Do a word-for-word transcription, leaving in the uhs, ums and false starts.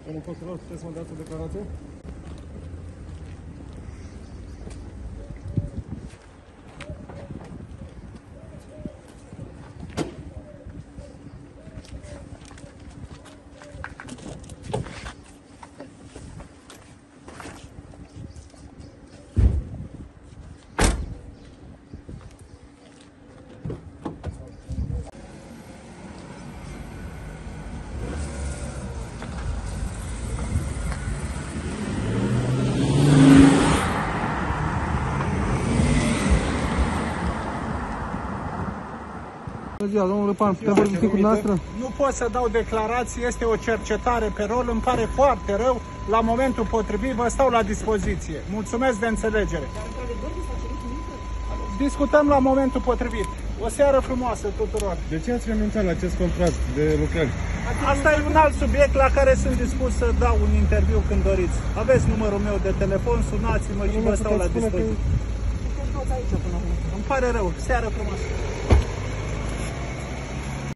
Domnul procuror, puteți să mă dați o declarație? Bună ziua, domnul Răpan, putem vorbi cu dumneavoastră? Nu pot să dau declarații, este o cercetare pe rol, îmi pare foarte rău. La momentul potrivit vă stau la dispoziție. Mulțumesc de înțelegere. Discutăm la momentul potrivit. O seară frumoasă tuturor. De ce ați renunțat la acest contract de lucrări? Asta e un alt subiect la care sunt dispus să dau un interviu când doriți. Aveți numărul meu de telefon, sunați-mă și vă stau la dispoziție. Îmi pare rău. Seară frumoasă.